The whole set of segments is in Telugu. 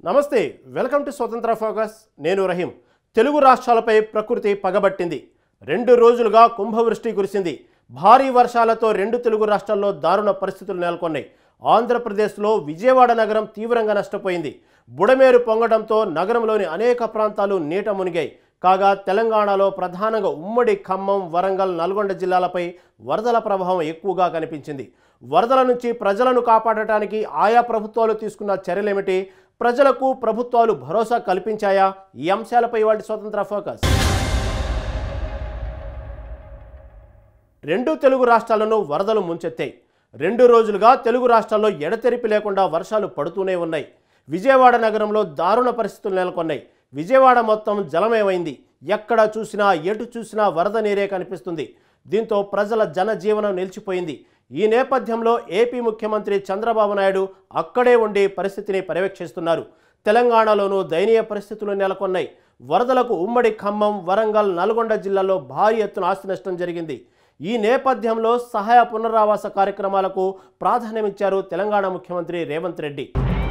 నమస్తే, వెల్కమ్ టు స్వతంత్ర ఫోకస్. నేను రహీం. తెలుగు రాష్ట్రాలపై ప్రకృతి పగబట్టింది. 2 రోజులుగా కుంభవృష్టి కురిసింది. భారీ వర్షాలతో 2 తెలుగు రాష్ట్రాల్లో దారుణ పరిస్థితులు నెలకొన్నాయి. ఆంధ్రప్రదేశ్లో విజయవాడ నగరం తీవ్రంగా నష్టపోయింది. బుడమేరు పొంగడంతో నగరంలోని అనేక ప్రాంతాలు నీట మునిగాయి. కాగా తెలంగాణలో ప్రధానంగా ఉమ్మడి ఖమ్మం, వరంగల్, నల్గొండ జిల్లాలపై వరదల ప్రభావం ఎక్కువగా కనిపించింది. వరదల నుంచి ప్రజలను కాపాడటానికి ఆయా ప్రభుత్వాలు తీసుకున్న చర్యలేమిటి? ప్రజలకు ప్రభుత్వాలు భరోసా కల్పించాయా? ఈ అంశాలపై ఇవాళ స్వతంత్ర ఫోకస్. 2 తెలుగు రాష్ట్రాలను వరదలు ముంచెత్తాయి. 2 రోజులుగా తెలుగు రాష్ట్రాల్లో ఎడతెరిపి లేకుండా వర్షాలు పడుతూనే ఉన్నాయి. విజయవాడ నగరంలో దారుణ పరిస్థితులు నెలకొన్నాయి. విజయవాడ మొత్తం జలమయమైంది. ఎక్కడ చూసినా ఎటు చూసినా వరద నీరే కనిపిస్తుంది. దీంతో ప్రజల జనజీవనం నిలిచిపోయింది. ఈ నేపథ్యంలో ఏపీ ముఖ్యమంత్రి చంద్రబాబు నాయుడు అక్కడే ఉండి పరిస్థితిని పర్యవేక్షిస్తున్నారు. తెలంగాణలోనూ దయనీయ పరిస్థితులు నెలకొన్నాయి. వరదలకు ఉమ్మడి ఖమ్మం, వరంగల్, నల్గొండ జిల్లాల్లో భారీ ఎత్తున ఆస్తి నష్టం జరిగింది. ఈ నేపథ్యంలో సహాయ పునరావాస కార్యక్రమాలకు ప్రాధాన్యమిచ్చారు తెలంగాణ ముఖ్యమంత్రి రేవంత్ రెడ్డి.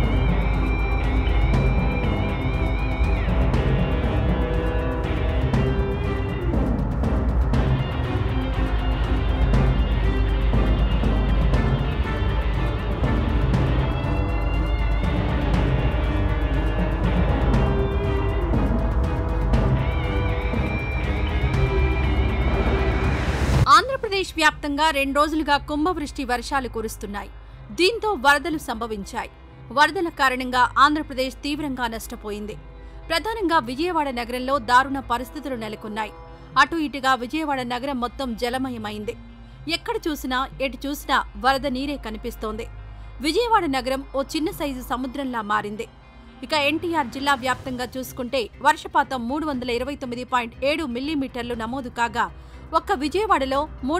ఆంధ్రప్రదేశ్ వ్యాప్తంగా 2 రోజులుగా కుంభవృష్టి వర్షాలు కురుస్తున్నాయి. దీంతో వరదలు సంభవించాయి. వరదల కారణంగా ఆంధ్రప్రదేశ్ తీవ్రంగా నష్టపోయింది. ప్రధానంగా విజయవాడ నగరంలో దారుణ పరిస్థితులు నెలకొన్నాయి. అటు ఇటుగా విజయవాడ నగరం మొత్తం జలమయమైంది. ఎక్కడ చూసినా ఎటు చూసినా వరద నీరే కనిపిస్తోంది. విజయవాడ నగరం ఓ చిన్న సైజు సముద్రంలా మారింది. ఇక ఎన్టీఆర్ జిల్లా వ్యాప్తంగా చూసుకుంటే వర్షపాతం 329.7 మిల్లీమీటర్లు నమోదు కాగా ఒక్క విజయవాడలో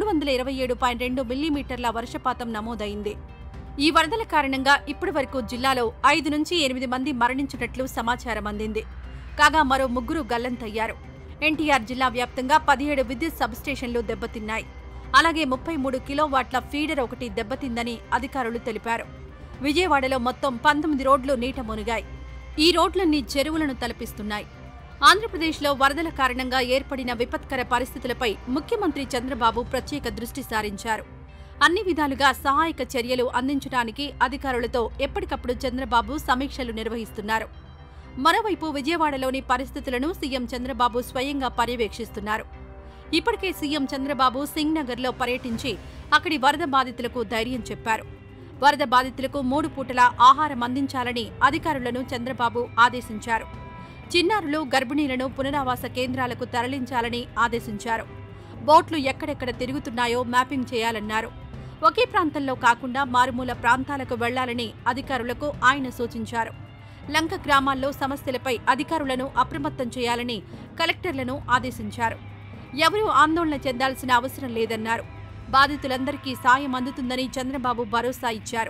327.2 మిల్లీమీటర్ల వర్షపాతం నమోదైంది. ఈ వరదల కారణంగా ఇప్పటి వరకు జిల్లాలో 5 నుంచి 8 మంది మరణించినట్లు సమాచారం అందింది. కాగా మరో 3 గల్లంతయ్యారు. ఎన్టీఆర్ జిల్లా వ్యాప్తంగా 17 విద్యుత్ సబ్స్టేషన్లు దెబ్బతిన్నాయి. అలాగే 33 కిలోవాట్ల ఫీడర్ ఒకటి దెబ్బతిందని అధికారులు తెలిపారు. విజయవాడలో మొత్తం 19 రోడ్లు నీట మునిగాయి. ఈ రోడ్లన్నీ చెరువులను తలపిస్తున్నాయి. ఆంధ్రప్రదేశ్లో వరదల కారణంగా ఏర్పడిన విపత్కర పరిస్థితులపై ముఖ్యమంత్రి చంద్రబాబు ప్రత్యేక దృష్టి సారించారు. అన్ని విధాలుగా సహాయక చర్యలు అందించడానికి అధికారులతో ఎప్పటికప్పుడు చంద్రబాబు సమీక్షలు నిర్వహిస్తున్నారు. మరోవైపు విజయవాడలోని పరిస్థితులను సీఎం చంద్రబాబు స్వయంగా పర్యవేక్షిస్తున్నారు. ఇప్పటికే సీఎం చంద్రబాబు సింగ్ నగర్లో పర్యటించి అక్కడి వరద బాధితులకు ధైర్యం చెప్పారు. వరద బాధితులకు 3 పూటల ఆహారం అందించాలని అధికారులను చంద్రబాబు ఆదేశించారు. చిన్నారులు, గర్భిణీలను పునరావాస కేంద్రాలకు తరలించాలని ఆదేశించారు. బోట్లు ఎక్కడెక్కడ తిరుగుతున్నాయో మ్యాపింగ్ చేయాలన్నారు. ఒకే ప్రాంతంలో కాకుండా మారుమూల ప్రాంతాలకు వెళ్లాలని అధికారులకు ఆయన సూచించారు. లంక గ్రామాల్లో సమస్యలపై అధికారులను అప్రమత్తం చేయాలని కలెక్టర్లను ఆదేశించారు. ఎవరూ ఆందోళన చెందాల్సిన అవసరం లేదన్నారు. బాధితులందరికీ సాయం అందుతుందని చంద్రబాబు భరోసా ఇచ్చారు.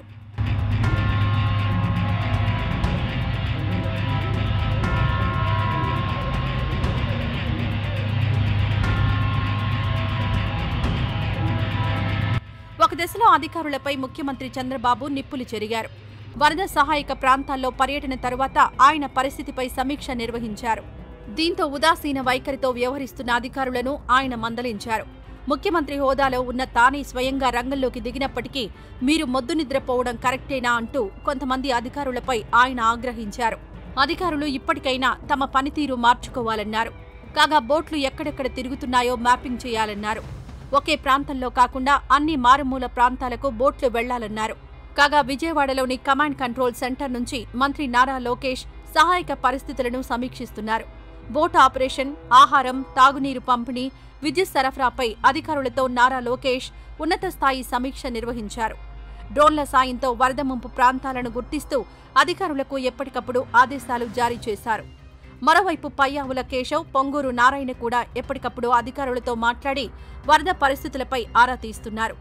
ఒక దశలో అధికారులపై ముఖ్యమంత్రి చంద్రబాబు నిప్పులు చెరిగారు. వరద సహాయక ప్రాంతాల్లో పర్యటన తరువాత ఆయన పరిస్థితిపై సమీక్ష నిర్వహించారు. దీంతో ఉదాసీన వైఖరితో వ్యవహరిస్తున్న అధికారులను ఆయన మందలించారు. ముఖ్యమంత్రి హోదాలో ఉన్న తానే స్వయంగా రంగంలోకి దిగినప్పటికీ మీరు మొద్దు నిద్రపోవడం కరెక్టేనా అంటూ కొంతమంది అధికారులపై ఆయన ఆగ్రహించారు. అధికారులు ఇప్పటికైనా తమ పనితీరు మార్చుకోవాలన్నారు. కాగా బోట్లు ఎక్కడెక్కడ తిరుగుతున్నాయో మ్యాపింగ్ చేయాలన్నారు. ఒకే ప్రాంతంలో కాకుండా అన్ని మారుమూల ప్రాంతాలకు బోట్లు వెళ్లాలన్నారు. కాగా విజయవాడలోని కమాండ్ కంట్రోల్ సెంటర్ నుంచి మంత్రి నారా లోకేష్ సహాయక పరిస్థితులను సమీక్షిస్తున్నారు. బోట్ ఆపరేషన్, ఆహారం, తాగునీరు పంపిణీ, విద్యుత్ సరఫరాపై అధికారులతో నారా లోకేష్ ఉన్నత స్థాయి సమీక్ష నిర్వహించారు. డ్రోన్ల సాయంతో వరద ముంపు ప్రాంతాలను గుర్తిస్తూ అధికారులకు ఎప్పటికప్పుడు ఆదేశాలు జారీ చేశారు. మరోవైపు పయ్యావుల కేశవ్, పొంగూరు నారాయణ కూడా ఎప్పటికప్పుడు అధికారులతో మాట్లాడి వరద పరిస్థితులపై ఆరా తీస్తున్నారు.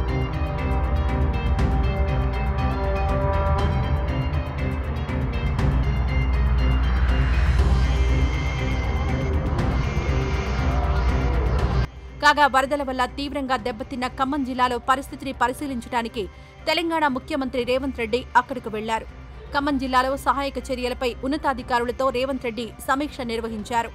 కాగా వరదల వల్ల తీవ్రంగా దెబ్బతిన్న ఖమ్మం జిల్లాలో పరిస్థితిని పరిశీలించడానికి తెలంగాణ ముఖ్యమంత్రి రేవంత్ రెడ్డి అక్కడికి వెళ్లారు. ఖమ్మం జిల్లాలో సహాయక చర్యలపై ఉన్నతాధికారులతో రేవంత్ రెడ్డి సమీక్ష నిర్వహించారు.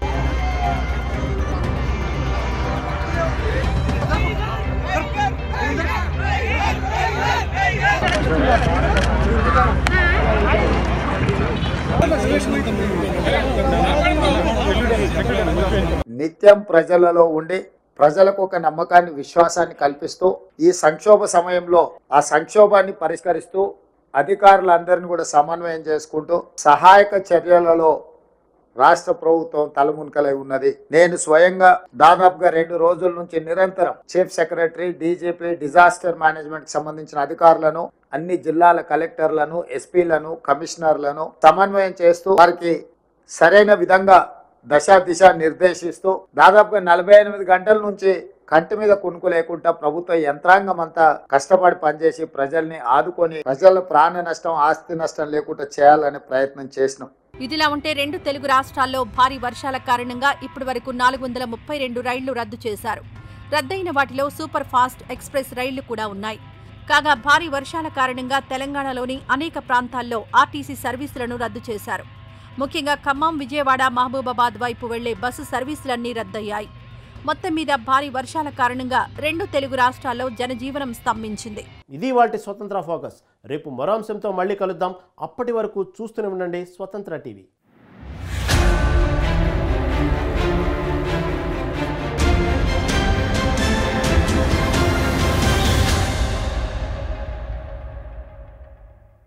నిత్యం ప్రజలలో ఉండి ప్రజలకు ఒక నమ్మకాన్ని విశ్వాసాన్ని కల్పిస్తూ ఈ సంక్షోభ సమయంలో ఆ సంక్షోభాన్ని పరిష్కరిస్తూ అధికారులందరినీ కూడా సమన్వయం చేసుకుంటూ సహాయక చర్యలలో రాష్ట్ర ప్రభుత్వం తలమునకలై ఉన్నది. నేను స్వయంగా దాదాపుగా 2 రోజుల నుంచి నిరంతరం chief secretary, DGP, disaster management కి సంబంధించిన అధికారులను, అన్ని జిల్లాల కలెక్టర్లను, ఎస్పీలను, కమిషనర్లను సమన్వయం చేస్తూ వారికి సరైన విధంగా దిశ నిర్దేశిస్తూ దాదాపుగా 48 గంటల నుంచి కంటి మీద కునుకు లేకుండా ప్రభుత్వ యంత్రాంగం అంతా కష్టపడి పనిచేసి ప్రజల్ని ఆదుకొని ప్రజల ప్రాణ నష్టం, ఆస్తి నష్టం లేకుండా చేయాలనే ప్రయత్నం చేసినాం. ఇదిలా ఉంటే 2 తెలుగు రాష్ట్రాల్లో భారీ వర్షాల కారణంగా ఇప్పటి వరకు 432 రైళ్లు రద్దు చేశారు. రద్దయిన వాటిలో సూపర్ ఫాస్ట్ ఎక్స్ప్రెస్ రైళ్లు కూడా ఉన్నాయి. కాగా భారీ వర్షాల కారణంగా తెలంగాణలోని అనేక ప్రాంతాల్లో ఆర్టీసీ సర్వీసులను రద్దు చేశారు. ముఖ్యంగా ఖమ్మం, విజయవాడ, మహబూబాబాద్ వైపు వెళ్లే బస్సు సర్వీసులన్నీ రద్దయ్యాయి. మొత్తం మీద భారీ వర్షాల కారణంగా 2 తెలుగు రాష్ట్రాల్లో జనజీవనం స్తంభించింది. ఇది వాటి స్వతంత్ర ఫోకస్. రేపు మరో అంశంతో మళ్ళీ కలుద్దాం. అప్పటి వరకు చూస్తూనే ఉండండి స్వతంత్ర టీవీ.